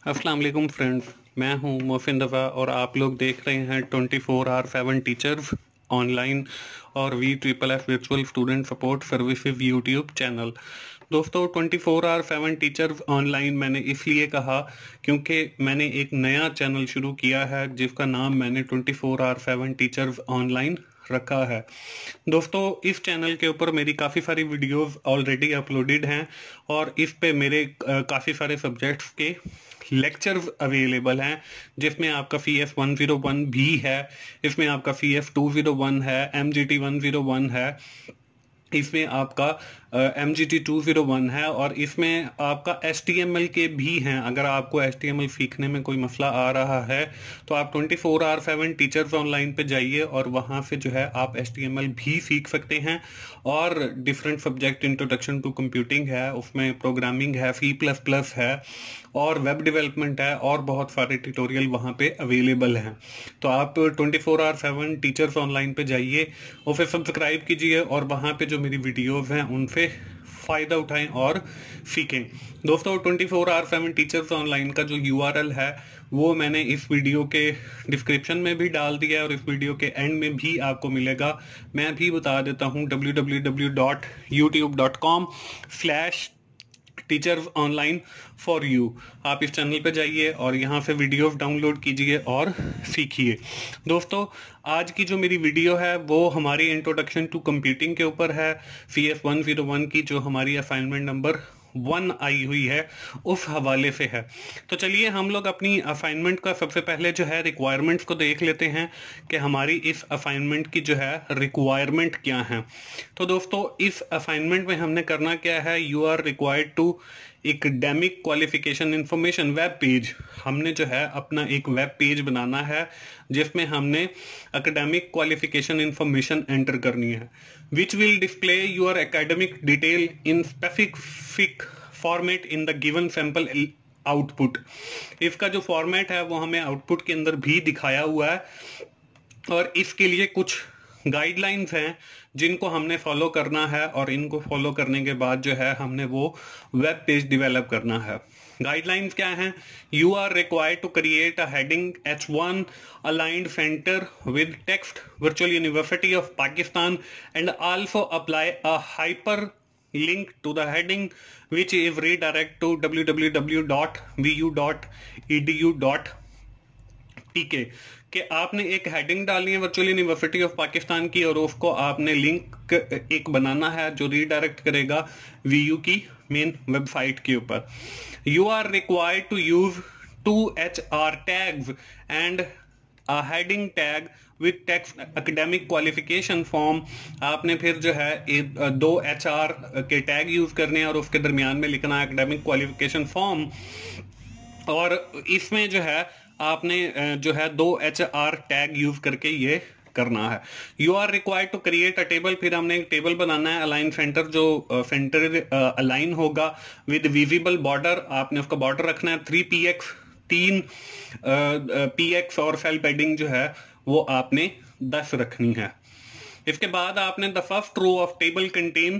अस्सलाम वालेकुम फ्रेंड्स, मैं हूं मोहसिन रज़ा और आप लोग देख रहे हैं 24/7 टीचर्स ऑनलाइन और VSSS virtual student support services YouTube channel. दोस्तों 24/7 टीचर्स ऑनलाइन मैंने इसलिए कहा क्योंकि मैंने एक नया चैनल शुरू किया है जिसका नाम मैंने 24/7 टीचर्स ऑनलाइन रखा है। दोस्तों इस चैनल के ऊपर मेरी काफ़ी सारी वीडियोस ऑलरेडी अपलोडेड हैं और इस पे मेरे काफ़ी सारे सब्जेक्ट्स के लेक्चर्स अवेलेबल हैं, जिसमें आपका CS101 भी है, इसमें आपका CS201 है, MGT 101 है, इसमें आपका MGT 201 है और इसमें आपका HTML के भी हैं। अगर आपको HTML सीखने में कोई मसला आ रहा है तो आप 24/7 टीचर्स ऑनलाइन पे जाइए और वहाँ से जो है आप HTML भी सीख सकते हैं। और different subject introduction to computing है, उसमें प्रोग्रामिंग है, C++ है और वेब डेवलपमेंट है और बहुत सारे ट्यूटोरियल वहाँ पे अवेलेबल हैं। तो आप 24/7 टीचर्स ऑनलाइन पे जाइए और फिर सब्सक्राइब कीजिए और वहाँ पे जो मेरी वीडियोस हैं उनसे फ़ायदा उठाएं और सीखें। दोस्तों 24/7 टीचर्स ऑनलाइन का जो URL है वो मैंने इस वीडियो के डिस्क्रिप्शन में भी डाल दिया है और इस वीडियो के एंड में भी आपको मिलेगा। मैं भी बता देता हूँ www.youtube.com/टीचर्स ऑनलाइन फॉर यू। आप इस चैनल पे जाइए और यहाँ से वीडियोस डाउनलोड कीजिए और सीखिए। दोस्तों आज की जो मेरी वीडियो है वो हमारी इंट्रोडक्शन टू कंप्यूटिंग के ऊपर है, CS101 की जो हमारी असाइनमेंट नंबर 1 आई हुई है उस हवाले से है। तो चलिए हम लोग अपनी असाइनमेंट का सबसे पहले जो है रिक्वायरमेंट्स को देख लेते हैं कि हमारी इस असाइनमेंट की जो है रिक्वायरमेंट क्या है। तो दोस्तों इस असाइनमेंट में हमने करना क्या है, you are required to academic qualification information web page. हमने जो है अपना एक वेब पेज बनाना है जिसमें हमने एकेडमिक क्वालिफिकेशन इंफॉर्मेशन एंटर करनी है, which will display your academic detail in specific format in the given sample output. इसका जो फॉर्मेट है वो हमें आउटपुट के अंदर भी दिखाया हुआ है और इसके लिए कुछ गाइडलाइंस हैं जिनको हमने फॉलो करना है और इनको फॉलो करने के बाद जो है हमने वो वेब पेज डेवलप करना है। गाइडलाइंस क्या हैं? You are required to create a heading H1 aligned center with text virtual University of Pakistan and also apply a hyperlink to the heading which is redirect to www.vu.edu.tk कि आपने एक heading डालनी है virtual university of Pakistan की और उसको आपने link एक बनाना है जो रीडायरेक्ट करेगा VU की मेन वेबसाइट के ऊपर। You are required to use 2 HR tags and a heading tag with text academic qualification form. आपने फिर जो है 2 HR के टैग यूज करने हैं और उसके दरमियान में लिखना है एकेडमिक क्वालिफिकेशन फॉर्म। और इसमें जो है आपने जो है 2 HR टैग यूज करके ये करना है। You are required to create a table. फिर हमने एक टेबल बनाना है अलाइन सेंटर, जो सेंटर अलाइन होगा विद विजिबल बॉर्डर। आपने उसका बॉर्डर रखना है 3px 3 px और सेल पैडिंग जो है वो आपने 10 रखनी है। इसके बाद आपने the first row of table contain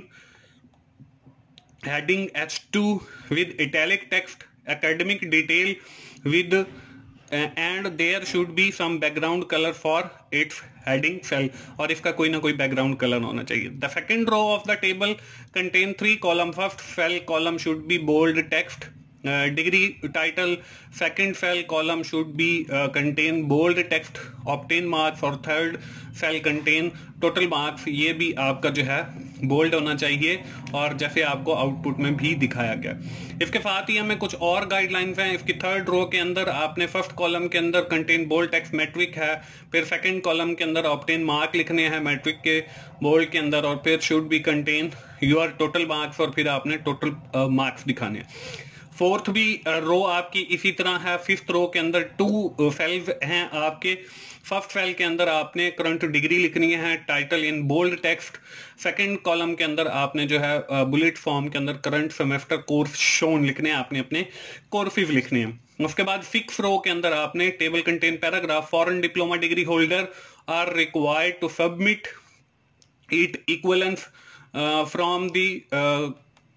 heading H2 with italic text academic detail with and there should be some background color for its heading cell और इसका कोई ना कोई background color होना चाहिए। The second row of the table contain 3 columns. First cell column should be bold text degree title. Second cell column should be contain bold text obtain marks और third cell contain total marks। ये भी आपका जो है bold होना चाहिए और जैसे आपको आउटपुट में भी दिखाया गया। इसके साथ ही हमें कुछ और गाइडलाइंस हैं। इसकी थर्ड रो के अंदर आपने फर्स्ट कॉलम के अंदर कंटेन बोल्ड टेक्स्ट मैट्रिक है, फिर सेकंड कॉलम के अंदर ऑब्टेन मार्क लिखने हैं मैट्रिक के बोल्ड के अंदर और फिर should be contain your total marks और फिर आपने टोटल मार्क्स दिखाने हैं। फोर्थ भी रो आपकी इसी तरह है। फिफ्थ रो के अंदर 2 सेल्स हैं आपके। फर्स्ट सेल के अंदर आपने करंट डिग्री लिखनी है, title in bold text. Second column के अंदर आपने जो है बुलेट फॉर्म के अंदर करंट सेमेस्टर कोर्स शोन लिखने हैं, आपने अपने कोर्सेज लिखने हैं। उसके बाद सिक्स रो के अंदर आपने table contain paragraph foreign diploma degree holder are required to submit it equivalence from the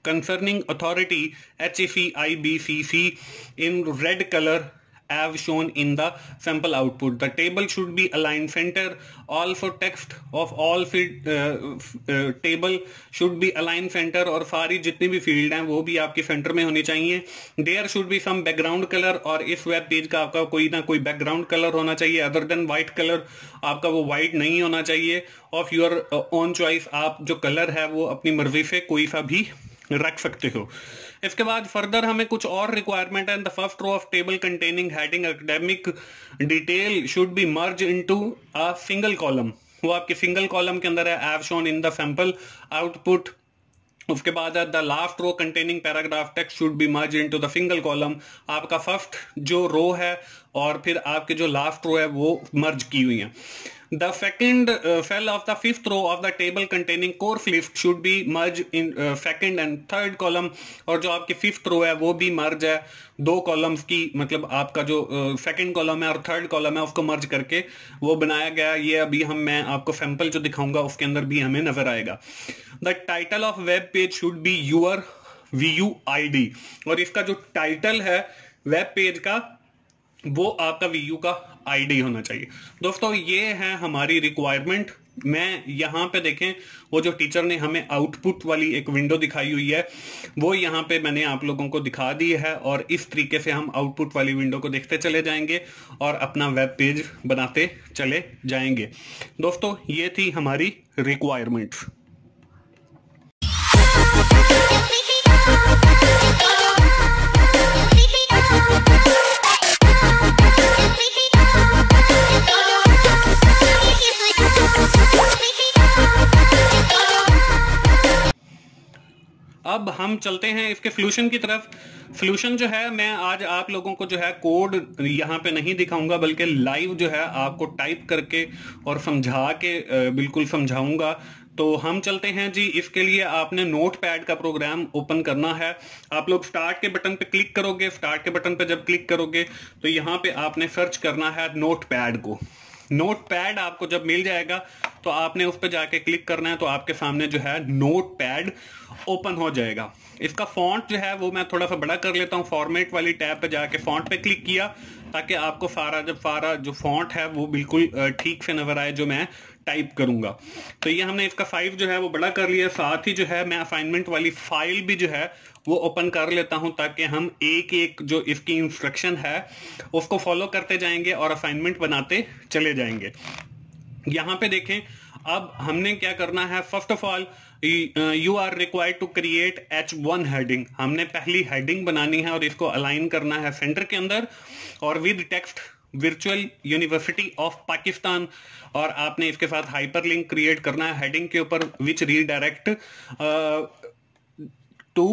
concerning authority HFE-IBCC in red color as shown in the sample output. The table should be aligned center. All for text of all field table should be aligned center, और सारी जितनी भी field हैं वो भी आपके centre में होनी चाहिए. There should be some background color, और इस वेब पेज का आपका कोई ना कोई बैकग्राउंड कलर होना चाहिए अदर देन व्हाइट कलर. आपका वो व्हाइट नहीं होना चाहिए. ऑफ योर ओन चॉइस आप जो कलर है वो अपनी मर्जी से कोई सा भी रख सकते हो. इसके बाद फर्दर हमें कुछ और रिक्वायरमेंट है. The first row of table containing heading academic detail should be merge into a single column. वो आपके सिंगल कॉलम के अंदर है as shown in the sample output. उसके बाद the last row containing paragraph text should be merge into the single column. आपका first जो row है और फिर आपके जो लास्ट रो है वो मर्ज की हुई है. The second cell of the fifth row of the table containing course list should be merged in second and third column. और जो आपकी fifth row है वो भी merge है दो columns की, मतलब आपका जो second column है और third column है उसको merge करके वो बनाया गया. ये अभी मैं आपको sample जो दिखाऊंगा उसके अंदर भी हमें नजर आएगा. The title of web page should be your VU ID. और इसका जो टाइटल है वेब पेज का वो आपका VU का ID होना चाहिए. दोस्तों ये है हमारी रिक्वायरमेंट. मैं यहाँ पे देखें वो जो टीचर ने हमें आउटपुट वाली एक विंडो दिखाई हुई है वो यहाँ पे मैंने आप लोगों को दिखा दी है, और इस तरीके से हम आउटपुट वाली विंडो को देखते चले जाएंगे और अपना वेब पेज बनाते चले जाएंगे. दोस्तों ये थी हमारी रिक्वायरमेंट. अब हम चलते हैं इसके सोल्यूशन की तरफ. सोल्यूशन जो है मैं आज आप लोगों को जो है कोड यहाँ पे नहीं दिखाऊंगा बल्कि लाइव जो है आपको टाइप करके और समझा के बिल्कुल समझाऊंगा. तो हम चलते हैं जी. इसके लिए आपने नोट पैड का प्रोग्राम ओपन करना है. आप लोग स्टार्ट के बटन पे क्लिक करोगे. स्टार्ट के बटन पे जब क्लिक करोगे तो यहाँ पे आपने सर्च करना है नोट पैड को. नोट पैड आपको जब मिल जाएगा तो आपने उस पर जाके क्लिक करना है तो आपके सामने जो है नोट पैड ओपन हो जाएगा. इसका फॉन्ट जो है वो मैं थोड़ा सा बड़ा कर लेता हूँ. फॉर्मेट वाली टैब पे जाके फॉन्ट पे क्लिक किया ताकि आपको सारा जो फॉन्ट है वो बिल्कुल ठीक से नजर आए जो मैं टाइप करूंगा. तो ये हमने इसका साइज जो है वो बड़ा कर लिया. साथ ही जो है मैं असाइनमेंट वाली फाइल भी जो है वो ओपन कर लेता हूं ताकि हम एक एक जो इसकी इंस्ट्रक्शन है उसको फॉलो करते जाएंगे और असाइनमेंट बनाते चले जाएंगे. यहाँ पे देखें अब हमने क्या करना है. First of all you are required to create H1 heading. हमने पहली हेडिंग बनानी है और इसको अलाइन करना है सेंटर के अंदर और with text virtual university of Pakistan. और आपने इसके साथ हाइपरलिंक क्रिएट करना है हेडिंग के ऊपर विच रीडायरेक्ट टू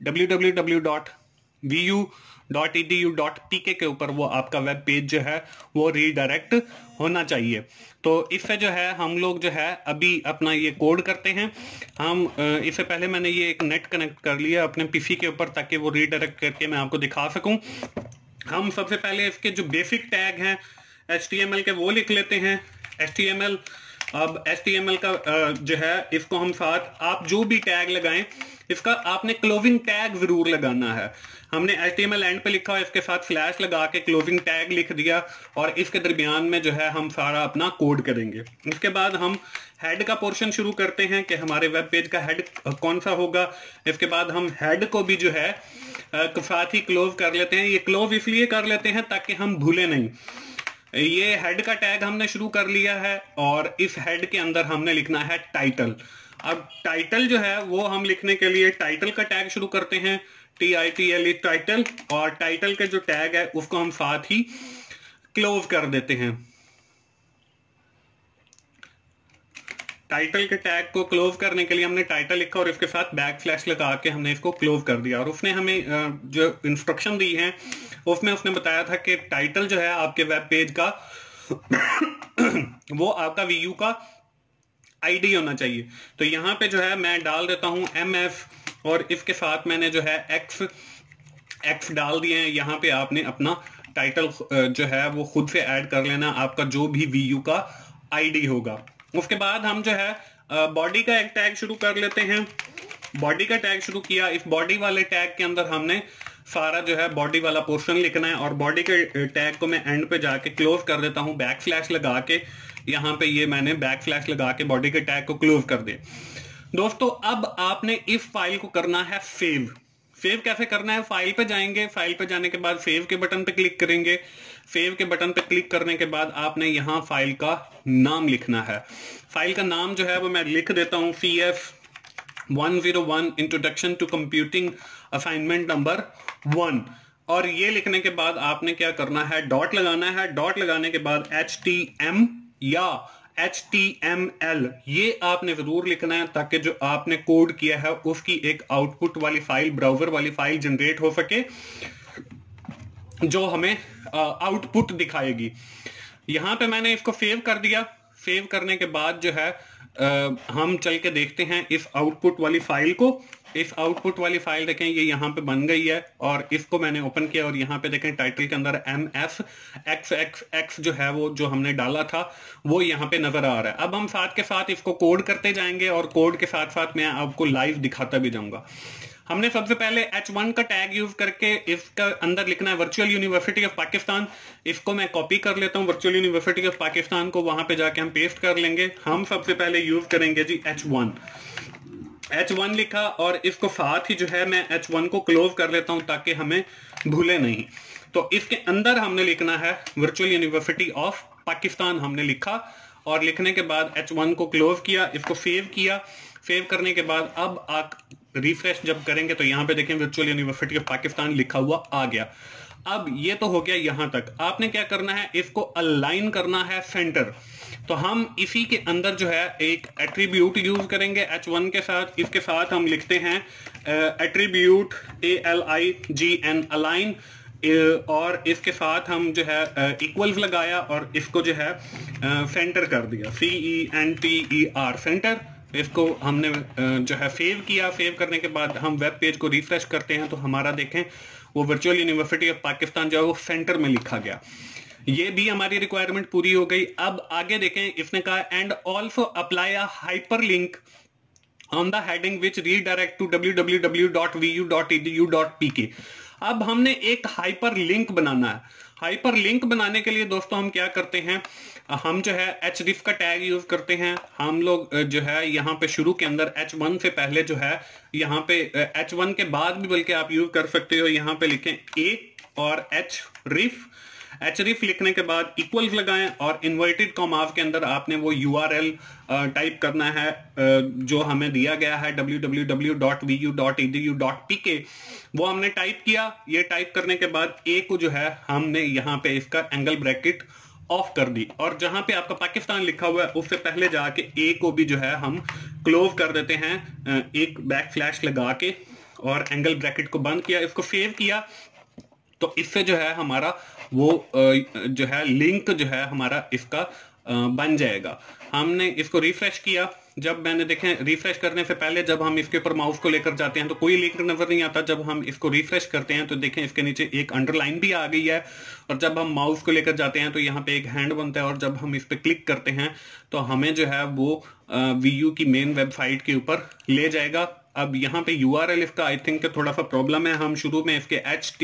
www.vu.edu.pk के ऊपर वो आपका वेब पेज जो है वो रीडायरेक्ट होना चाहिए. तो इससे जो है हम लोग जो है अभी अपना ये कोड करते हैं. हम इससे पहले मैंने ये एक नेट कनेक्ट कर लिया अपने पीसी के ऊपर ताकि वो रीडायरेक्ट करके मैं आपको दिखा सकूं. हम सबसे पहले इसके जो बेसिक टैग हैं HTML के वो लिख लेते हैं. HTML. अब HTML का जो है इसको हम साथ आप जो भी टैग लगाएं इसका आपने क्लोजिंग टैग जरूर लगाना है. हमने HTML एंड पे लिखा है इसके साथ फ्लैश लगा के क्लोजिंग टैग लिख दिया और इसके दरमियान में जो है हम सारा अपना कोड करेंगे. इसके बाद हम हेड का पोर्शन शुरू करते हैं कि हमारे वेब पेज का हेड कौन सा होगा. इसके बाद हम हेड को भी जो है साथ ही क्लोज कर लेते हैं. ये क्लोज इसलिए कर लेते हैं ताकि हम भूले नहीं. ये हेड का टैग हमने शुरू कर लिया है और इस हेड के अंदर हमने लिखना है टाइटल. अब टाइटल जो है वो हम लिखने के लिए टाइटल का टैग शुरू करते हैं TITLE टाइटल. और टाइटल के जो टैग है उसको हम साथ ही क्लोज कर देते हैं. टाइटल के टैग को क्लोज करने के लिए हमने टाइटल लिखा और इसके साथ बैकस्लैश लगा के हमने इसको क्लोज कर दिया. और उसने हमें जो इंस्ट्रक्शन दी है उसमें उसने बताया था कि टाइटल जो है आपके वेब पेज का वो आपका VU का ID होना चाहिए. तो यहाँ पे जो है मैं डाल देता हूँ MF और इसके साथ मैंने जो है X डाल दिए हैं. यहाँ पे आपने अपना टाइटल जो है वो खुद से ऐड कर लेना आपका जो भी VU का ID होगा. उसके बाद हम जो है बॉडी का एक टैग शुरू कर लेते हैं. बॉडी का टैग शुरू किया। इस बॉडी वाले टैग के अंदर हमने सारा जो है बॉडी वाला पोर्शन लिखना है, और बॉडी के टैग को मैं एंड पे जाके क्लोज कर देता हूं बैक स्लैश लगा के। यहां पे ये मैंने बैक स्लैश लगा के बॉडी के टैग को क्लोज कर दिया। दोस्तों अब आपने इस फाइल को करना है सेव। सेव कैसे करना है? फाइल पे जाएंगे, फाइल पे जाने के बाद सेव के बटन पे क्लिक करेंगे। सेव के बटन पे क्लिक करने के बाद आपने यहां फाइल का नाम लिखना है। फाइल का नाम जो है वो मैं लिख देता हूं, CS101 introduction to computing assignment number 1। और ये लिखने के बाद आपने क्या करना है, डॉट लगाना है। डॉट लगाने के बाद HTM या HTML ये आपने जरूर लिखना है, ताकि जो आपने कोड किया है उसकी एक आउटपुट वाली फाइल, ब्राउजर वाली फाइल जनरेट हो सके, जो हमें आउटपुट दिखाएगी। यहां पे मैंने इसको सेव कर दिया। सेव करने के बाद जो है हम चल के देखते हैं इस आउटपुट वाली फाइल को। इस आउटपुट वाली फाइल देखें, ये यहाँ पे बन गई है, और इसको मैंने ओपन किया, और यहाँ पे देखें टाइटल के अंदर MFXXX जो है वो जो हमने डाला था वो यहाँ पे नजर आ रहा है। अब हम साथ के साथ इसको कोड करते जाएंगे, और कोड के साथ साथ मैं आपको लाइव दिखाता भी जाऊंगा। हमने सबसे पहले H1 का टैग यूज करके इसका अंदर लिखना है वर्चुअल यूनिवर्सिटी ऑफ पाकिस्तान। इसको मैं कॉपी कर लेता हूं, वर्चुअल यूनिवर्सिटी ऑफ पाकिस्तान को वहां पे जाके हम पेस्ट कर लेंगे। हम सबसे पहले यूज करेंगे जी H1 लिखा, और इसको साथ ही जो है मैं H1 को क्लोज कर लेता हूं ताकि हमें भूले नहीं। तो इसके अंदर हमने लिखना है वर्चुअल यूनिवर्सिटी ऑफ पाकिस्तान हमने लिखा, और लिखने के बाद H1 को क्लोज किया, इसको सेव किया। सेव करने के बाद अब आप रिफ्रेश जब करेंगे तो यहाँ पे देखें वर्चुअल यूनिवर्सिटी ऑफ पाकिस्तान लिखा हुआ आ गया। अब ये तो हो गया यहां तक। आपने क्या करना है, इसको अलाइन करना है सेंटर। तो हम इसी के अंदर जो है एक एट्रीब्यूट यूज करेंगे H1 के साथ। इसके साथ हम लिखते हैं एट्रीब्यूट ALIGN अलाइन, और इसके साथ हम जो है इक्वल्स लगाया, और इसको जो है सेंटर कर दिया, CENTER सेंटर। इसको हमने जो है सेव किया। सेव करने के बाद हम वेब पेज को रिफ्रेश करते हैं तो हमारा देखें वो वर्चुअल यूनिवर्सिटी ऑफ पाकिस्तान जो है वो सेंटर में लिखा गया। ये भी हमारी रिक्वायरमेंट पूरी हो गई। अब आगे देखें, इसने कहा and also apply a hyperlink on the heading which redirect to www.vu.edu.pk। अब हमने एक हाइपर लिंक बनाना है। हाइपर लिंक बनाने के लिए दोस्तों हम क्या करते हैं, हम जो है href का टैग यूज करते हैं। हम लोग जो है यहाँ पे शुरू के अंदर H1 से पहले जो है यहाँ पे H1 के बाद भी बल्कि आप यूज कर सकते हो। यहाँ पे लिखें A और href लिखने के बाद इक्वल्स लगाएं, और इन्वर्टेड कॉमास के अंदर आपने वो URL टाइप करना है जो हमें दिया गया है www.vu.edu.pk। वो हमने टाइप किया। ये टाइप करने के बाद A को जो है हमने यहाँ पे इसका एंगल ब्रैकेट ऑफ कर दी, और जहां पे आपका पाकिस्तान लिखा हुआ है उससे पहले जाके A को भी जो है हम क्लोज कर देते हैं एक बैक स्लैश लगा के, और एंगल ब्रैकेट को बंद किया। इसको सेव किया, तो इससे जो है हमारा वो जो है लिंक जो है हमारा इसका बन जाएगा। हमने इसको रिफ्रेश किया। जब मैंने देखें रिफ्रेश करने से पहले जब हम इसके ऊपर माउस को लेकर जाते हैं तो कोई लिंक नजर नहीं आता। जब हम इसको रिफ्रेश करते हैं तो देखें इसके नीचे एक अंडरलाइन भी आ गई है, और जब हम माउस को लेकर जाते हैं तो यहाँ पे एक हैंड बनता है, और जब हम इस पे क्लिक करते हैं तो हमें जो है वो VU की मेन वेबसाइट के ऊपर ले जाएगा। अब यहाँ पे URL इसका आई थिंक थोड़ा सा प्रॉब्लम है। हम शुरू में इसके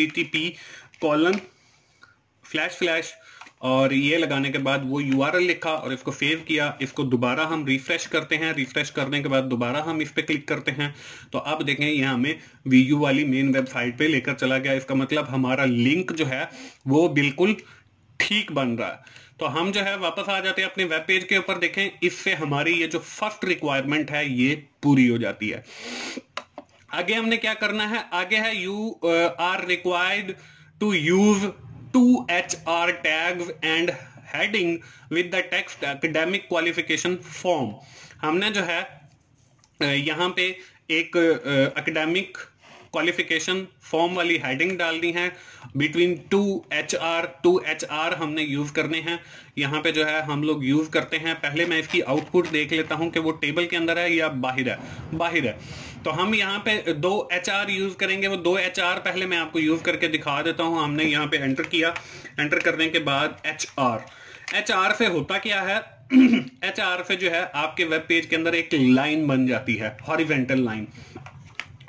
http:// और ये लगाने के बाद वो URL लिखा और इसको सेव किया। इसको दोबारा हम रिफ्रेश करते हैं। रिफ्रेश करने के बाद दोबारा हम इस पे क्लिक करते हैं, तो अब देखें ये हमें VU वाली मेन वेबसाइट पे लेकर चला गया। इसका मतलब हमारा लिंक जो है वो बिल्कुल ठीक बन रहा है। तो हम जो है वापस आ जाते हैं अपने वेब पेज के ऊपर। देखें इससे हमारी ये जो फर्स्ट रिक्वायरमेंट है ये पूरी हो जाती है। आगे हमने क्या करना है, आगे है you are required to use 2 HR tags and heading with the text academic qualification form। हमने जो है यहाँ पे एक एकेडमिक क्वालिफिकेशन फॉर्म वाली हेडिंग डालनी है। बिटवीन 2 HR हमने यूज करने हैं। यहाँ पे जो है हम लोग यूज करते हैं। पहले मैं इसकी आउटपुट देख लेता हूँ कि वो टेबल के अंदर है या बाहर है। बाहर है तो हम यहाँ पे 2 HR यूज करेंगे। वो 2 HR पहले मैं आपको यूज करके दिखा देता हूँ। हमने यहाँ पे एंटर किया। एंटर करने के बाद HR से होता क्या है HR से जो है आपके वेब पेज के अंदर एक लाइन बन जाती है, हॉरिजॉन्टल लाइन।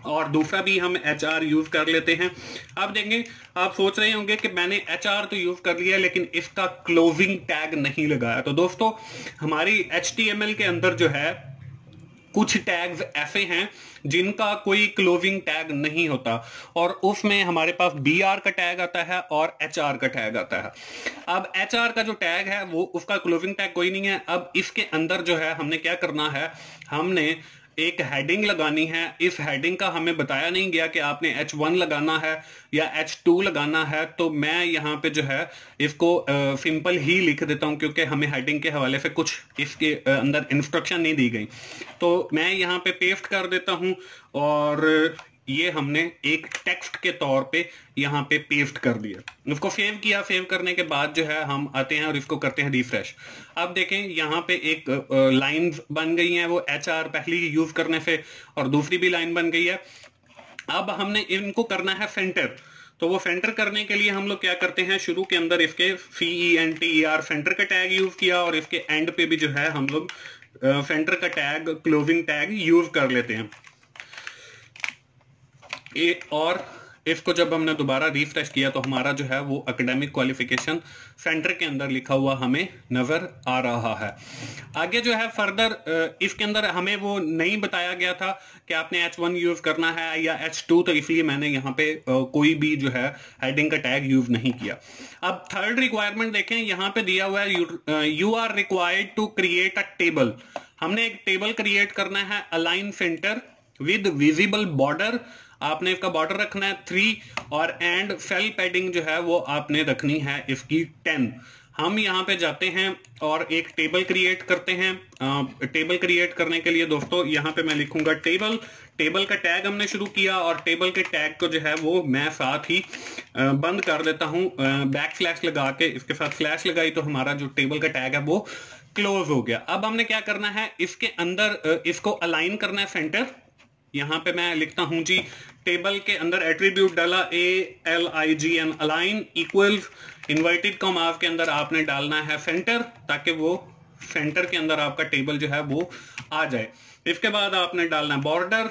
और दूसरा भी हम HR यूज कर लेते हैं। अब देखें, आप सोच रहे होंगे कि मैंने HR तो यूज कर लिया लेकिन इसका क्लोजिंग टैग नहीं लगाया। तो दोस्तों, हमारी HTML के अंदर जो है कुछ टैग्स ऐसे हैं जिनका कोई क्लोजिंग टैग नहीं होता, और उसमें हमारे पास BR का टैग आता है और HR का टैग आता है। अब HR का जो टैग है वो उसका क्लोजिंग टैग कोई नहीं है। अब इसके अंदर जो है हमने क्या करना है, हमने एक हेडिंग लगानी है। इस हेडिंग का हमें बताया नहीं गया कि आपने H1 लगाना है या H2 लगाना है, तो मैं यहाँ पे जो है इसको सिंपल ही लिख देता हूँ क्योंकि हमें हेडिंग के हवाले से कुछ इसके अंदर इंस्ट्रक्शन नहीं दी गई। तो मैं यहाँ पे पेस्ट कर देता हूँ और ये हमने एक टेक्स्ट के तौर पे यहाँ पे पेस्ट कर दिया। इसको सेव किया। सेव करने के बाद जो है हम आते हैं और इसको करते हैं रिफ्रेश। अब देखें, यहाँ पे एक लाइन बन गई है वो HR पहले यूज करने से, और दूसरी भी लाइन बन गई है। अब हमने इनको करना है सेंटर। तो वो सेंटर करने के लिए हम लोग क्या करते हैं, शुरू के अंदर इसके CENTER सेंटर का टैग यूज किया, और इसके एंड पे भी जो है हम लोग सेंटर का टैग, क्लोजिंग टैग यूज कर लेते हैं। और इसको जब हमने दोबारा रिफ्रेश किया तो हमारा जो है वो एकेडमिक क्वालिफिकेशन सेंटर के अंदर लिखा हुआ हमें नजर आ रहा है। आगे जो है फर्दर इसके अंदर हमें वो नहीं बताया गया था कि आपने H1 यूज करना है या H2, तो इसलिए मैंने यहाँ पे कोई भी जो है हेडिंग का टैग यूज नहीं किया। अब थर्ड रिक्वायरमेंट देखें, यहाँ पे दिया हुआ है you are required to create a table. हमने एक टेबल क्रिएट करना है, align centre with visible border. आपने इसका बॉर्डर रखना है 3, और एंड सेल पैडिंग जो है वो आपने रखनी है इसकी 10। हम यहाँ पे जाते हैं और एक टेबल क्रिएट करते हैं। टेबल क्रिएट करने के लिए दोस्तों यहाँ पे मैं लिखूंगा टेबल। टेबल का टैग हमने शुरू किया, और टेबल के टैग को जो है वो मैं साथ ही बंद कर देता हूँ बैकस्लैश लगा के। इसके साथ स्लैश लगाई तो हमारा जो टेबल का टैग है वो क्लोज हो गया। अब हमने क्या करना है, इसके अंदर इसको अलाइन करना है सेंटर। यहां पे मैं लिखता हूं जी, टेबल के अंदर एट्रीब्यूट डाला ALIGN, align equals inverted commas के अंदर आपने डालना है सेंटर, ताकि वो सेंटर के अंदर आपका टेबल जो है वो आ जाए। इसके बाद आपने डालना बॉर्डर,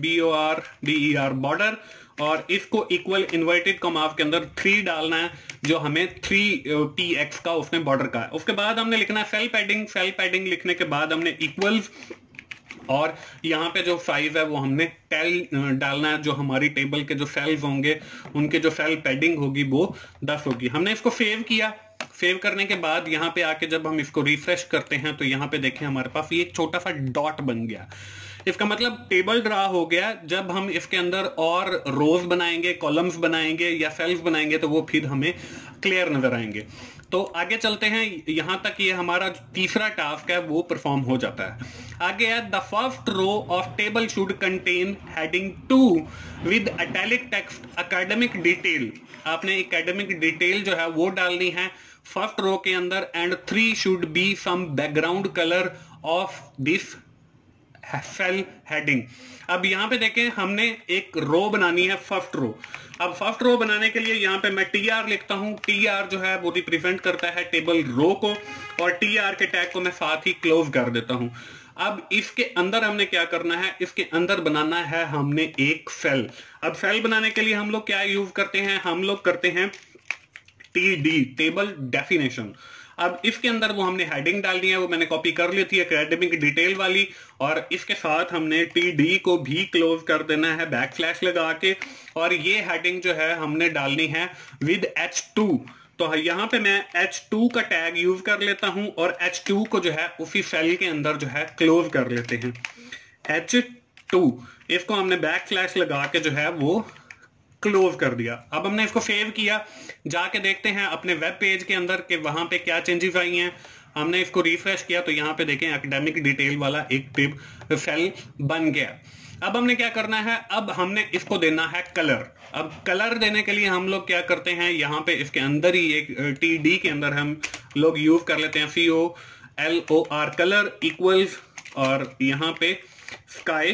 BORDER बॉर्डर, और इसको इक्वल इन्वर्टेड कॉमास के अंदर 3 डालना है, जो हमें 3px का उसने बॉर्डर का है। उसके बाद हमने लिखना है सेल पैडिंग। सेल पैडिंग लिखने के बाद हमने इक्वल्स, और यहाँ पे जो साइज है वो हमने 10 डालना है। जो हमारी टेबल के जो सेल्स होंगे उनके जो सेल पैडिंग होगी वो 10 होगी। हमने इसको सेव किया। सेव करने के बाद यहाँ पे आके जब हम इसको रिफ्रेश करते हैं तो यहाँ पे देखें हमारे पास ये एक छोटा सा डॉट बन गया। इसका मतलब टेबल ड्रा हो गया। जब हम इसके अंदर और रोज बनाएंगे, कॉलम्स बनाएंगे या सेल्स बनाएंगे तो वो फिर हमें क्लियर नजर आएंगे। तो आगे चलते हैं, यहां तक ये हमारा तीसरा टास्क है वो परफॉर्म हो जाता है। आगे है the first row of table should contain heading 2 with italic text academic detail. आपने एकेडमिक डिटेल जो है वो डालनी है फर्स्ट रो के अंदर, and 3 should be some background colour of this cell heading. अब यहाँ पे देखें, हमने एक रो बनानी है फर्स्ट रो। अब फर्स्ट रो बनाने के लिए यहाँ पे मैं TR लिखता हूँ। TR जो है वो रिप्रेजेंट करता है टेबल रो को, और TR के टैग को मैं साथ ही क्लोज कर देता हूँ। अब इसके अंदर हमने क्या करना है, इसके अंदर बनाना है हमने एक सेल। अब सेल बनाने के लिए हम लोग क्या यूज करते हैं, हम लोग करते हैं TD, टेबल डेफिनेशन। अब इसके अंदर वो हमने हेडिंग डालनी है, वो मैंने कॉपी कर ली थी एकेडमिक डिटेल वाली, और इसके साथ हमने TD को भी क्लोज कर देना है बैकस्लैश लगा के, और ये हेडिंग जो है हमने डालनी है विद H2। तो यहाँ पे मैं H2 का टैग यूज कर लेता हूं, और H2 को जो है उसी सेल के अंदर जो है क्लोज कर लेते हैं H2। इसको हमने बैकस्लैश लगा के जो है वो क्लोज कर दिया। अब हमने इसको सेव किया। जाके देखते हैं अपने वेब पेज के अंदर कि वहां पे क्या चेंजेस आई हैं। हमने इसको रिफ्रेश किया तो यहाँ पे देखें एकेडमिक डिटेल वाला एक टेब सेल बन गया। अब हमने क्या करना है, अब हमने इसको देना है कलर। अब कलर देने के लिए हम लोग क्या करते हैं, यहाँ पे इसके अंदर ही एक TD के अंदर हम लोग यूज कर लेते हैं COLOR कलर इक्वल्स, और यहाँ पे स्काई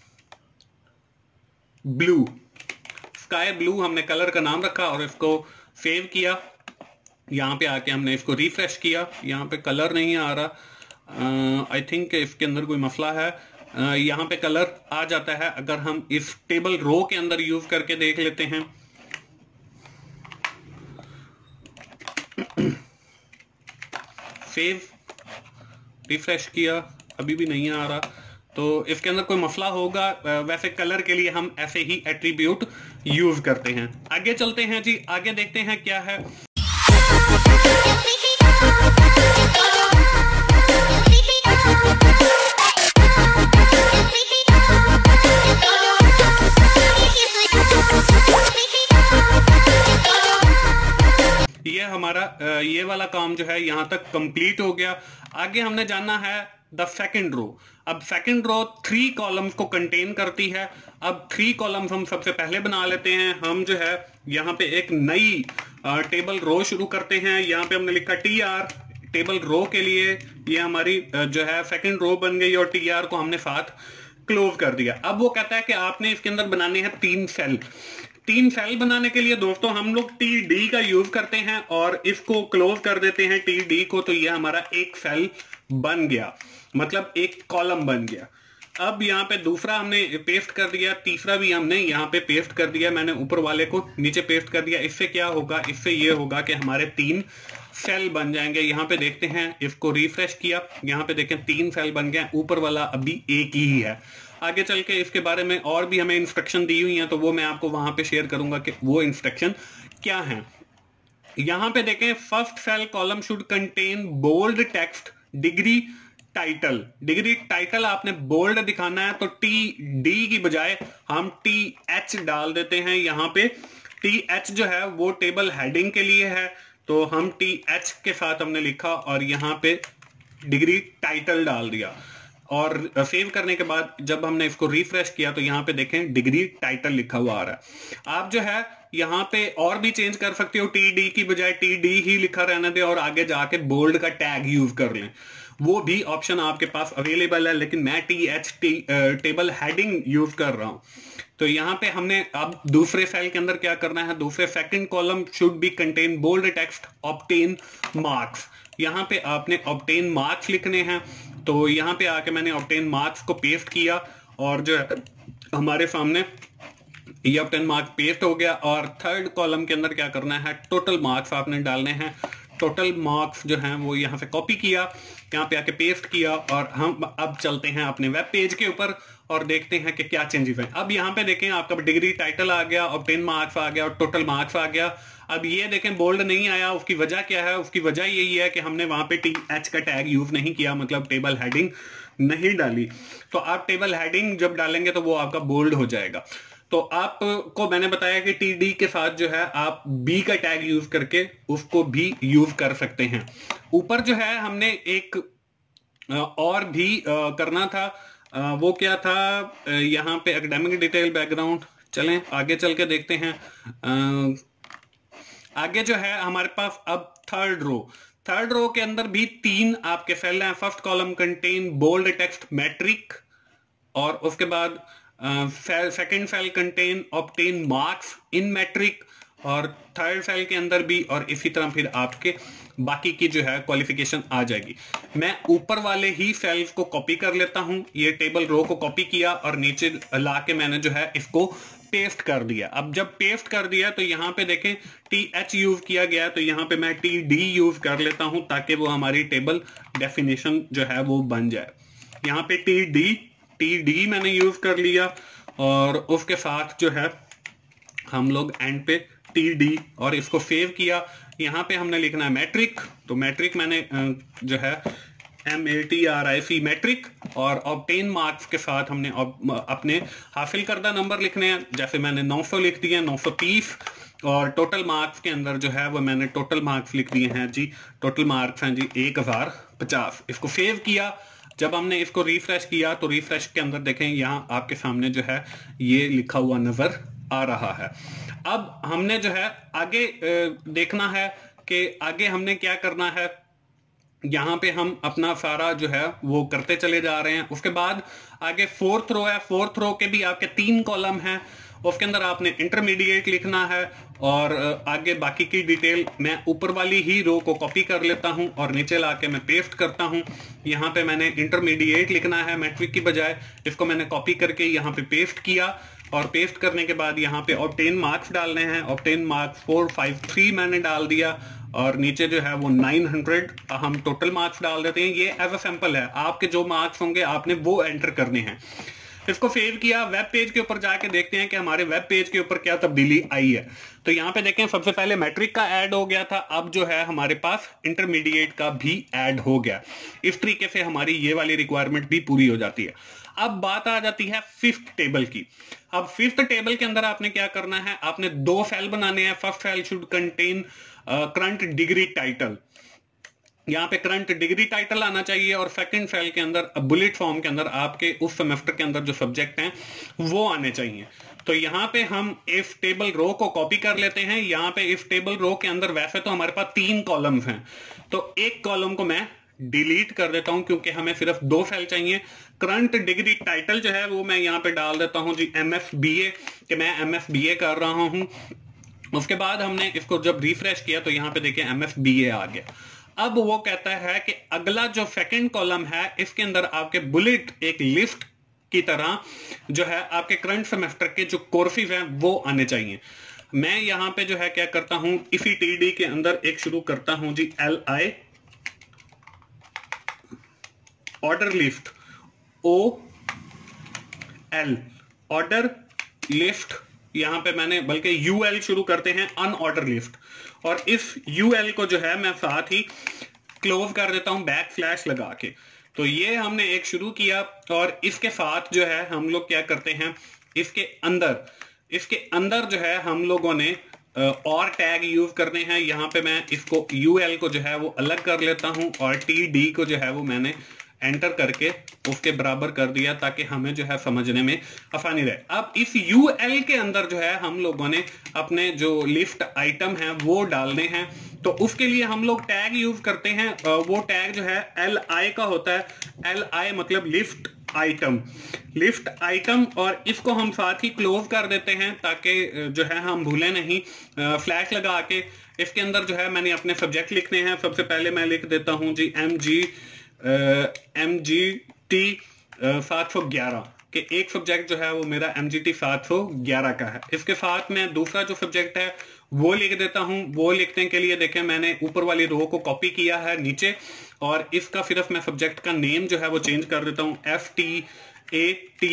ब्लू। स्काई ब्लू हमने कलर का नाम रखा और इसको सेव किया। यहाँ पे आके हमने इसको रिफ्रेश किया। यहाँ पे कलर नहीं आ रहा, आई थिंक इसके अंदर कोई मसला है। यहाँ पे कलर आ जाता है। अगर हम इस टेबल रो के अंदर यूज करके देख लेते हैं, सेव, रिफ्रेश किया, अभी भी नहीं आ रहा, तो इसके अंदर कोई मसला होगा। वैसे कलर के लिए हम ऐसे ही एट्रीब्यूट यूज करते हैं। आगे चलते हैं जी, आगे देखते हैं क्या है। ये हमारा ये वाला काम जो है यहां तक कंप्लीट हो गया। आगे हमने जानना है द सेकंड रो। अब सेकंड रो 3 कॉलम्स को कंटेन करती है। अब 3 कॉलम्स हम सबसे पहले बना लेते हैं। हम जो है यहाँ पे एक नई टेबल रो शुरू करते हैं। यहाँ पे हमने लिखा TR, टेबल रो के लिए ये हमारी जो है सेकंड रो बन गई और TR को हमने साथ क्लोज कर दिया। अब वो कहता है कि आपने इसके अंदर बनाने हैं 3 सेल। 3 सेल बनाने के लिए दोस्तों हम लोग TD का यूज करते हैं और इसको क्लोज कर देते हैं TD को, तो ये हमारा एक सेल बन गया, मतलब एक कॉलम बन गया। अब यहाँ पे दूसरा हमने पेस्ट कर दिया, तीसरा भी हमने यहाँ पे पेस्ट कर दिया। मैंने ऊपर वाले को नीचे पेस्ट कर दिया। इससे क्या होगा, इससे ये होगा कि हमारे 3 सेल बन जाएंगे। यहाँ पे देखते हैं, इसको रिफ्रेश किया, यहाँ पे देखें 3 सेल बन गए। ऊपर वाला अभी एक ही है। आगे चल के इसके बारे में और भी हमें इंस्ट्रक्शन दी हुई हैं, तो वो मैं आपको वहां पे शेयर करूंगा कि वो इंस्ट्रक्शन क्या है। यहां पे देखें, first cell column should contain bold text degree title. Degree title आपने बोल्ड दिखाना है, तो TD की बजाय हम TH डाल देते हैं। यहाँ पे TH जो है वो टेबल हेडिंग के लिए है, तो हम TH के साथ हमने लिखा और यहाँ पे डिग्री टाइटल डाल दिया। और सेव करने के बाद जब हमने इसको रिफ्रेश किया तो यहाँ पे देखें डिग्री टाइटल लिखा हुआ आ रहा है। आप जो है यहाँ पे और भी चेंज कर सकते हो, TD की बजाय TD ही लिखा रहने दे और आगे जाके बोल्ड का टैग यूज कर लें, वो भी ऑप्शन आपके पास अवेलेबल है। लेकिन मैं TH टेबल हेडिंग यूज कर रहा हूं। तो यहाँ पे हमने अब दूसरे सेल के अंदर क्या करना है, दूसरे second column should be contain bold text obtain marks. यहाँ पे आपने ऑब्टेन मार्क्स लिखने हैं, तो यहाँ पे आके मैंने ऑब्टेन मार्क्स को पेस्ट किया और जो है हमारे सामने ये ऑब्टेन मार्क्स पेस्ट हो गया। और थर्ड कॉलम के अंदर क्या करना है, टोटल मार्क्स आपने डालने हैं। टोटल मार्क्स जो हैं वो यहाँ से कॉपी किया, यहाँ पे आके पेस्ट किया और हम अब चलते हैं अपने वेब पेज के ऊपर और देखते हैं कि क्या चेंजेस हैं। अब यहाँ पे देखें, आपका डिग्री टाइटल आ गया, ऑब्टेन मार्क्स आ गया और टोटल मार्क्स आ गया। अब ये देखें बोल्ड नहीं आया, उसकी वजह क्या है, उसकी वजह यही है कि हमने वहां पे TH का टैग यूज नहीं किया, मतलब टेबल हेडिंग नहीं डाली। तो आप टेबल हेडिंग जब डालेंगे तो वो आपका बोल्ड हो जाएगा। तो आपको मैंने बताया कि TD के साथ जो है आप B का टैग यूज करके उसको भी यूज कर सकते हैं। ऊपर जो है हमने एक और भी करना था, वो क्या था, यहाँ पे एकेडमिक डिटेल बैकग्राउंड। चलें आगे चल के देखते हैं। आगे जो है हमारे पास अब थर्ड रो के अंदर भी 3 आपके सेल हैं। First column contain bold text matric, और उसके बाद second cell contain obtain marks in matric, और थर्ड सेल के अंदर भी, और इसी तरह फिर आपके बाकी की जो है क्वालिफिकेशन आ जाएगी। मैं ऊपर वाले ही सेल्स को कॉपी कर लेता हूं, ये टेबल रो को कॉपी किया और नीचे ला के मैंने जो है इसको पेस्ट कर दिया। अब जब पेस्ट कर दिया तो यहाँ पे देखें TH यूज किया गया, तो यहाँ पे मैं TD यूज कर लेता हूं ताकि वो हमारी टेबल डेफिनेशन जो है वो बन जाए। यहाँ पे TD मैंने यूज कर लिया और उसके साथ जो है हम लोग एंड पे TD और इसको सेव किया। यहाँ पे हमने लिखना है मैट्रिक, तो मैट्रिक मैंने जो है MATRIC मैट्रिक, और ऑब्टेन मार्क्स के साथ हमने अपने हासिल करदा नंबर लिखने हैं। जैसे मैंने 900 लिख दिए, 930, और टोटल मार्क्स के अंदर जो है वो मैंने टोटल मार्क्स लिख दिए हैं जी, टोटल मार्क्स हैं जी 1050। इसको सेव किया। जब हमने इसको रिफ्रेश किया तो रिफ्रेश के अंदर देखें यहाँ आपके सामने जो है ये लिखा हुआ नजर आ रहा है। अब हमने जो है आगे देखना है कि आगे हमने क्या करना है। यहाँ पे हम अपना सारा जो है वो करते चले जा रहे हैं। उसके बाद आगे फोर्थ रो है, फोर्थ रो के भी आपके 3 कॉलम हैं उसके अंदर आपने इंटरमीडिएट लिखना है और आगे बाकी की डिटेल मैं ऊपर वाली ही रो को कॉपी कर लेता हूं और नीचे लाके मैं पेस्ट करता हूं। यहाँ पे मैंने इंटरमीडिएट लिखना है मैट्रिक की बजाय, इसको मैंने कॉपी करके यहाँ पे पेस्ट किया और पेस्ट करने के बाद यहाँ पे ऑब्टेन मार्क्स डालने हैं। ऑब्टेन मार्क्स 453 मैंने डाल दिया और नीचे जो है वो 900 हम टोटल मार्क्स डाल देते हैं। ये एज अ सैंपल है, आपके जो मार्क्स होंगे आपने वो एंटर करने हैं। इसको सेव किया, वेब पेज के ऊपर जाके देखते हैं कि हमारे वेब पेज के ऊपर क्या तब्दीली आई है। तो यहाँ पे देखें, सबसे पहले मैट्रिक का ऐड हो गया था, अब जो है हमारे पास इंटरमीडिएट का भी ऐड हो गया। इस तरीके से हमारी ये वाली रिक्वायरमेंट भी पूरी हो जाती है। अब बात आ जाती है फिफ्थ टेबल की। अब फिफ्थ टेबल के अंदर आपने क्या करना है, आपने 2 सेल बनाने हैं। First cell should contain current degree title, यहाँ पे करंट डिग्री टाइटल आना चाहिए और सेकंड सेल के अंदर बुलेट फॉर्म के अंदर आपके उस सेमेस्टर के अंदर जो सब्जेक्ट हैं वो आने चाहिए। तो यहाँ पे हम इफ टेबल रो को कॉपी कर लेते हैं। यहाँ पे इफ टेबल रो के अंदर वैसे तो हमारे पास 3 कॉलम्स हैं, तो एक कॉलम को मैं डिलीट कर देता हूं क्योंकि हमें सिर्फ 2 सेल चाहिए। करंट डिग्री टाइटल जो है वो मैं यहाँ पे डाल देता हूं जी MSBA, कि मैं MSBA कर रहा हूं। उसके बाद हमने इसको जब रिफ्रेश किया तो यहाँ पे देखिए MSBA आ गया। अब वो कहता है कि अगला जो सेकंड कॉलम है इसके अंदर आपके बुलेट एक लिस्ट की तरह जो है आपके करंट सेमेस्टर के जो कोर्सेज हैं वो आने चाहिए। मैं यहाँ पे जो है क्या करता हूं, इसी TD के अंदर एक शुरू करता हूं जी LI order list OL order list, यहां पे मैंने बल्कि UL शुरू करते हैं अनऑर्डर लिस्ट, और इस UL को जो है मैं साथ ही क्लोज कर देता हूं बैकस्लैश लगा के। तो ये हमने एक शुरू किया और इसके साथ जो है हम लोग क्या करते हैं, इसके अंदर जो है हम लोगों ने और टैग यूज करने हैं। यहाँ पे मैं इसको UL को जो है वो अलग कर लेता हूं और TD को जो है वो मैंने एंटर करके उसके बराबर कर दिया ताकि हमें जो है समझने में आसानी रहे। अब इस UL के अंदर जो है हम लोगों ने अपने जो लिस्ट आइटम हैं वो डालने हैं। तो उसके लिए हम लोग टैग यूज करते हैं, वो टैग जो है LI का होता है। LI मतलब लिस्ट आइटम, और इसको हम साथ ही क्लोज कर देते हैं ताकि जो है हम भूलें नहीं। फ्लैश लगा के इसके अंदर जो है मैंने अपने सब्जेक्ट लिखने हैं। सबसे पहले मैं लिख देता हूं जी MGT 711 के एक सब्जेक्ट जो है वो मेरा MGT 711 का है। इसके साथ में दूसरा जो सब्जेक्ट है वो लिख देता हूं। वो लिखने के लिए देखें मैंने ऊपर वाली रो को कॉपी किया है नीचे, और इसका सिर्फ मैं सब्जेक्ट का नेम जो है वो चेंज कर देता हूं। FTAT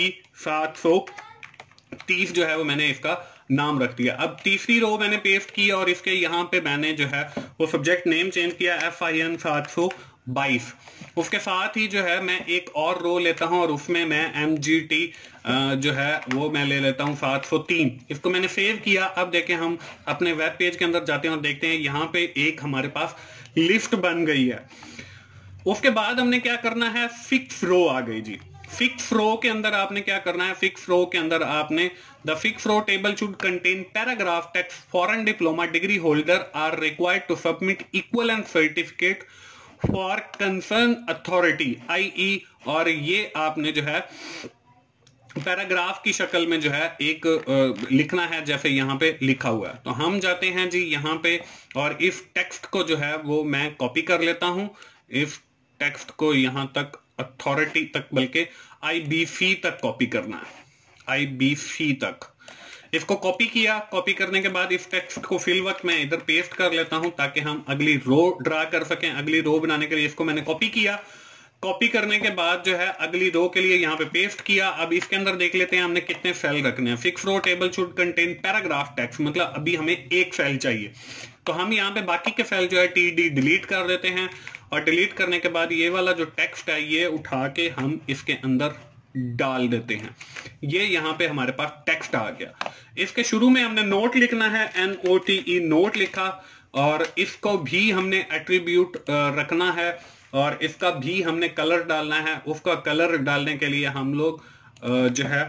730 जो है वो मैंने इसका नाम रख दिया। अब तीसरी रो मैंने पेस्ट की और इसके यहाँ पे मैंने जो है वो सब्जेक्ट नेम चेंज किया FIN 722। उसके साथ ही जो है मैं एक और रो लेता हूं और उसमें मैं MGT जो है वो मैं ले लेता हूं 703। इसको मैंने सेव किया। अब देखें हम अपने वेब पेज के अंदर जाते हैं और देखते हैं यहाँ पे एक हमारे पास लिस्ट बन गई है। उसके बाद हमने क्या करना है, फिक्स रो आ गई जी। फिक्स रो के अंदर आपने क्या करना है, फिक्स रो के अंदर आपने the fix row table should contain paragraph text foreign diploma degree holder are required to submit equivalent certificate for concern authority IE, और ये आपने जो है पैराग्राफ की शक्ल में जो है एक लिखना है जैसे यहाँ पे लिखा हुआ है। तो हम जाते हैं जी यहाँ पे और इस टेक्स्ट को जो है वो मैं कॉपी कर लेता हूं। इस टेक्स्ट को यहाँ तक अथॉरिटी तक, बल्कि IBC तक कॉपी करना है, IBC तक। इसको कॉपी किया। कॉपी करने के बाद इस टेक्स्ट को फिल वक्त मैं इधर पेस्ट कर लेता हूं ताकि हम अगली रो ड्रा कर सकें। अगली रो बनाने के लिए इसको मैंने कॉपी किया। कॉपी करने के बाद जो है अगली रो के लिए यहाँ पे पेस्ट किया। अब इसके अंदर देख लेते हैं हमने कितने सेल रखने हैं। Fix row table should contain paragraph text, मतलब अभी हमें एक सेल चाहिए। तो हम यहाँ पे बाकी के सेल जो है TD डिलीट कर देते हैं, और डिलीट करने के बाद ये वाला जो टेक्स्ट है ये उठा के हम इसके अंदर डाल देते हैं। ये यहाँ पे हमारे पास टेक्स्ट आ गया। इसके शुरू में हमने नोट लिखना है, NOTE नोट लिखा, और इसको भी हमने एट्रीब्यूट रखना है और इसका भी हमने कलर डालना है। उसका कलर डालने के लिए हम लोग जो है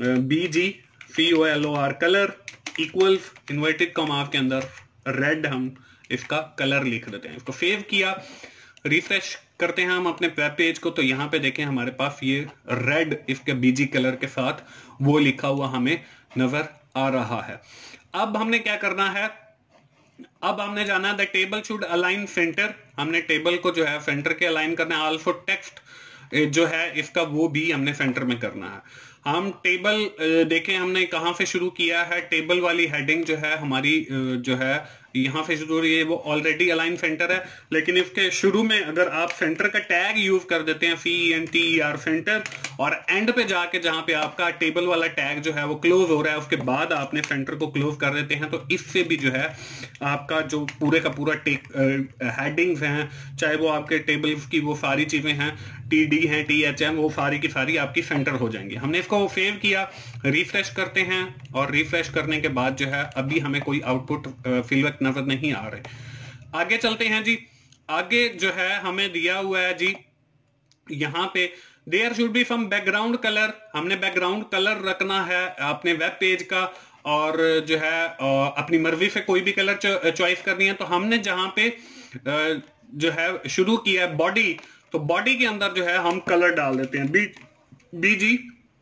BGCOLOR colour equals inverted comma के अंदर रेड हम इसका कलर लिख देते हैं। इसको सेव किया, रिफ्रेश करते हैं हम अपने वेब पेज को, तो यहाँ पे देखें हमारे पास ये रेड इसके BG कलर के साथ वो लिखा हुआ हमें नजर आ रहा है। अब हमने क्या करना है, अब हमने जाना the table should align centre, हमने टेबल को जो है सेंटर के अलाइन करना है। आल्सो टेक्स्ट जो है इसका वो भी हमने सेंटर में करना है। हम टेबल देखें हमने कहां से शुरू किया है, टेबल वाली हेडिंग जो है हमारी जो है यहां से शुरू हो रही है, वो ऑलरेडी अलाइन सेंटर है, लेकिन इसके शुरू में अगर आप सेंटर का टैग यूज कर देते हैं CENTER सेंटर, और एंड पे जाके जहां पे आपका टेबल वाला टैग जो है वो क्लोज हो रहा है उसके बाद आपने सेंटर को क्लोज कर देते हैं, तो इससे भी जो है आपका जो पूरे का पूरा हेडिंग्स हैं, चाहे वो आपके टेबल्स की वो सारी चीजें हैं, TD हैं, THM, वो सारी की सारी आपकी सेंटर हो जाएंगी। हमने इसको सेव किया, रिफ्रेश करते हैं, और रिफ्रेश करने के बाद जो है अभी हमें कोई आउटपुट फीडबैक नजर नहीं आ रहे। आगे चलते हैं जी। आगे जो है हमें दिया हुआ है जी यहां पे there should be some background colour, हमने बैकग्राउंड कलर रखना है अपने वेब पेज का, और जो है अपनी मर्जी से कोई भी कलर चॉइस करनी है। तो हमने जहां पे जो है शुरू किया है बॉडी, तो बॉडी के अंदर जो है हम कलर डाल देते हैं BG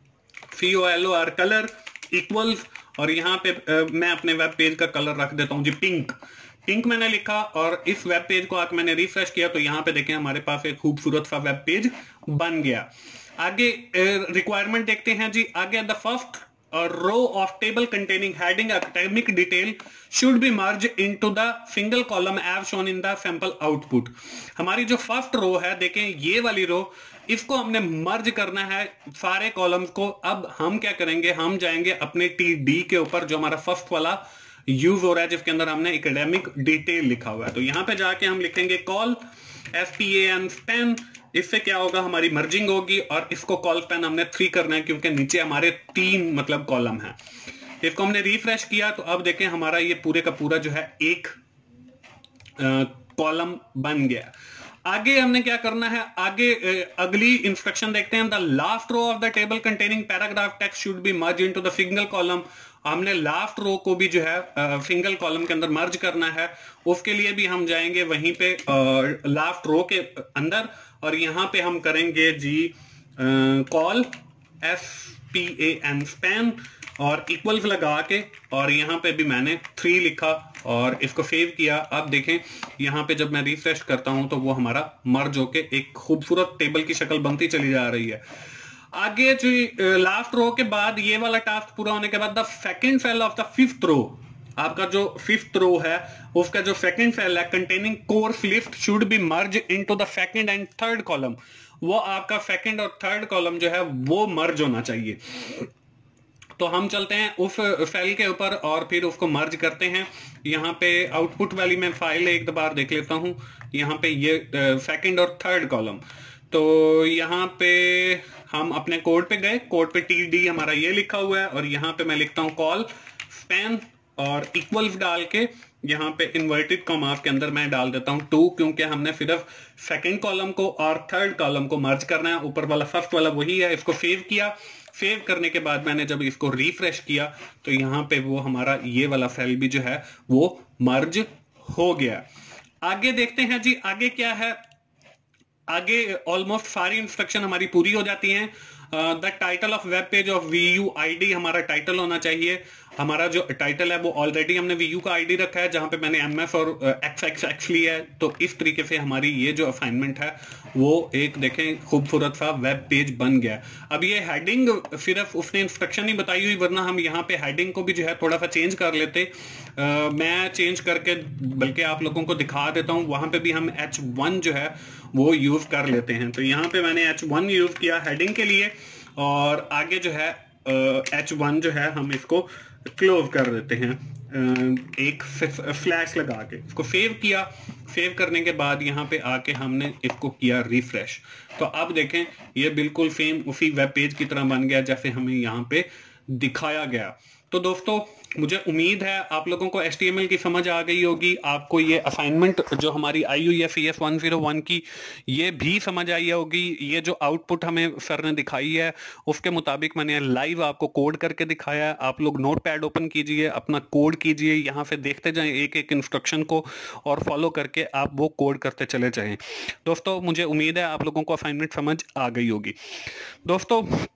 COLOR कलर इक्वल्स, और यहाँ पे मैं अपने वेब पेज का कलर रख देता हूं जी पिंक मैंने लिखा, और इस वेब पेज को आके मैंने रिफ्रेश किया तो यहाँ पे देखें हमारे पास एक खूबसूरत सा वेब पेज बन गया। आगे रिक्वायरमेंट देखते हैं जी। आगे the first row of table containing heading academic detail should be merged into the single column as shown in the sample output। हमारी जो फर्स्ट रो है देखें ये वाली रो, इसको हमने मर्ज करना है सारे कॉलम्स को। अब हम क्या करेंगे, हम जाएंगे अपने TD के ऊपर जो हमारा फर्स्ट वाला यूज हो रहा है जिसके अंदर हमने एकेडमिक डिटेल लिखा हुआ है, तो यहां पे जाके हम लिखेंगे कॉल SPAN स्पैन। इससे क्या होगा, हमारी मर्जिंग होगी, और इसको कॉल स्पैन हमने 3 करना है क्योंकि नीचे हमारे 3 मतलब कॉलम है। इसको हमने रिफ्रेश किया तो अब देखें हमारा ये पूरे का पूरा जो है एक कॉलम बन गया। आगे हमने क्या करना है, आगे अगली इंस्ट्रक्शन देखते हैं। The last row of the table containing paragraph text should be merge into the single column. हमने लास्ट रो को भी जो है सिंगल कॉलम के अंदर मर्ज करना है, उसके लिए भी हम जाएंगे वहीं पे लास्ट रो के अंदर, और यहां पे हम करेंगे जी कॉल SPAN स्पैन और इक्वल्स लगा के, और यहां पे भी मैंने 3 लिखा और इसको सेव किया। अब देखें यहां पे जब मैं रिफ्रेश करता हूं तो वो हमारा मर्ज होके एक खूबसूरत टेबल की शक्ल बनती चली जा रही है। आगे जो लास्ट रो के बाद ये वाला टास्क पूरा होने के बाद the second cell of the fifth row, आपका जो फिफ्थ रो है उसका जो सेकंड सेल है containing course list should be merge into the second and third column. वो आपका सेकंड और थर्ड कॉलम जो है वो मर्ज होना चाहिए। तो हम चलते हैं उस सेल के ऊपर और फिर उसको मर्ज करते हैं। यहाँ पे आउटपुट वाली मैं फाइल एक बार देख लेता हूँ। यहाँ पे ये सेकंड और थर्ड कॉलम, तो यहाँ पे हम अपने कोड पे गए, कोड पे TD हमारा ये लिखा हुआ है, और यहाँ पे मैं लिखता हूँ कॉल स्पैन और इक्वल्स डाल के यहाँ पे इन्वर्टेड कॉमास के अंदर मैं डाल देता हूँ 2, क्योंकि हमने सिर्फ सेकंड कॉलम को और थर्ड कॉलम को मर्ज करना है। ऊपर वाला फर्स्ट वाला वही है। इसको सेव किया, सेव करने के बाद मैंने जब इसको रिफ्रेश किया तो यहाँ पे वो हमारा ये वाला सेल भी जो है वो मर्ज हो गया। आगे देखते हैं जी आगे क्या है। आगे ऑलमोस्ट सारी इंस्ट्रक्शन हमारी पूरी हो जाती हैं। The title of web page of VUID हमारा टाइटल होना चाहिए। हमारा जो टाइटल है वो ऑलरेडी हमने VU का ID रखा है, जहां पे मैंने MS और XXX लिया है। तो इस तरीके से हमारी ये जो असाइनमेंट है वो एक देखें खूबसूरत सा वेब पेज बन गया। अब ये हेडिंग सिर्फ उसने इंस्ट्रक्शन ही बताई हुई, वरना हम यहाँ पे हेडिंग को भी जो है थोड़ा सा चेंज कर लेते। मैं चेंज करके बल्कि आप लोगों को दिखा देता हूँ। वहां पे भी हम H1 जो है वो यूज कर लेते हैं। तो यहाँ पे मैंने H1 यूज किया हेडिंग के लिए, और आगे जो है H1 जो है हम इसको क्लोज कर देते हैं एक फ्लैश लगा के। इसको सेव किया, सेव करने के बाद यहाँ पे आके हमने इसको किया रिफ्रेश। तो अब देखें ये बिल्कुल सेम उसी वेब पेज की तरह बन गया जैसे हमें यहाँ पे दिखाया गया। तो दोस्तों मुझे उम्मीद है आप लोगों को HTML की समझ आ गई होगी। आपको ये असाइनमेंट जो हमारी आई हुई है CS101 की ये भी समझ आई होगी। ये जो आउटपुट हमें सर ने दिखाई है उसके मुताबिक मैंने लाइव आपको कोड करके दिखाया है। आप लोग नोटपैड ओपन कीजिए, अपना कोड कीजिए, यहाँ से देखते जाएं एक एक इंस्ट्रक्शन को और फॉलो करके आप वो कोड करते चले जाएं। दोस्तों मुझे उम्मीद है आप लोगों को असाइनमेंट समझ आ गई होगी। दोस्तों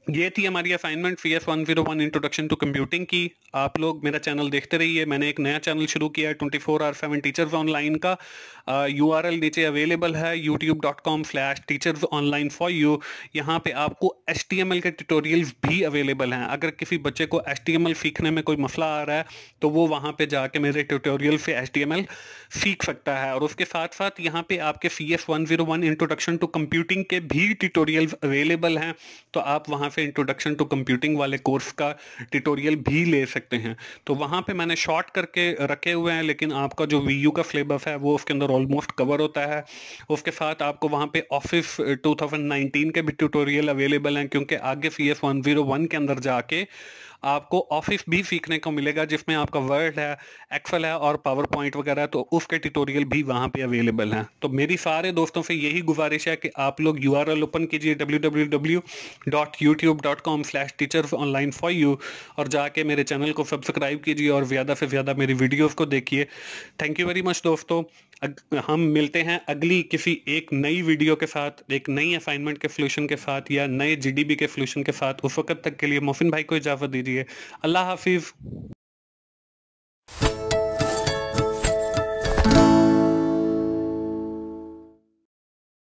ये थी हमारी assignment CS101 introduction to computing की। आप लोग मेरा चैनल देखते रहिए। मैंने एक नया चैनल शुरू किया है 24/7 टीचर्स ऑनलाइन का। URL नीचे अवेलेबल है youtube.com/teachers online for you। यहाँ पे आपको HTML के ट्यूटोरियल्स भी अवेलेबल हैं। अगर किसी बच्चे को HTML सीखने में कोई मसला आ रहा है तो वो वहाँ पे जाके मेरे ट्यूटोरियल से HTML सीख सकता है। और उसके साथ साथ यहाँ पे आपके CS101 इंट्रोडक्शन टू कंप्यूटिंग के भी ट्यूटोरियल्स अवेलेबल हैं, तो आप वहाँ से इंट्रोडक्शन टू कंप्यूटिंग वाले कोर्स का ट्यूटोरियल भी ले सकते हैं। तो वहाँ पे मैंने शॉर्ट करके रखे हुए हैं, लेकिन आपका जो VU का सिलेबस है वो उसके अंदर ऑलमोस्ट कवर होता है। उसके साथ आपको वहाँ पे ऑफिस 2019 के भी ट्यूटोरियल अवेलेबल हैं, क्योंकि आगे CS101 के अंदर जाके आपको ऑफिस भी सीखने को मिलेगा, जिसमें आपका वर्ड है, एक्सेल है और पावर पॉइंट वगैरह, तो उसके ट्यूटोरियल भी वहाँ पे अवेलेबल हैं। तो मेरी सारे दोस्तों से यही गुजारिश है कि आप लोग URL ओपन कीजिए www.youtube.com/teachersonline4you और जाके मेरे चैनल को सब्सक्राइब कीजिए और ज़्यादा से ज़्यादा मेरी वीडियोस को देखिए। थैंक यू वेरी मच दोस्तों। हम मिलते हैं अगली किसी एक नई वीडियो के साथ, एक नई असाइनमेंट के सोल्यूशन के साथ या नए GDB के सोल्यूशन के साथ। उस वक्त तक के लिए मोहसिन भाई को इजाज़त दीजिए। अल्लाह हाफिज़।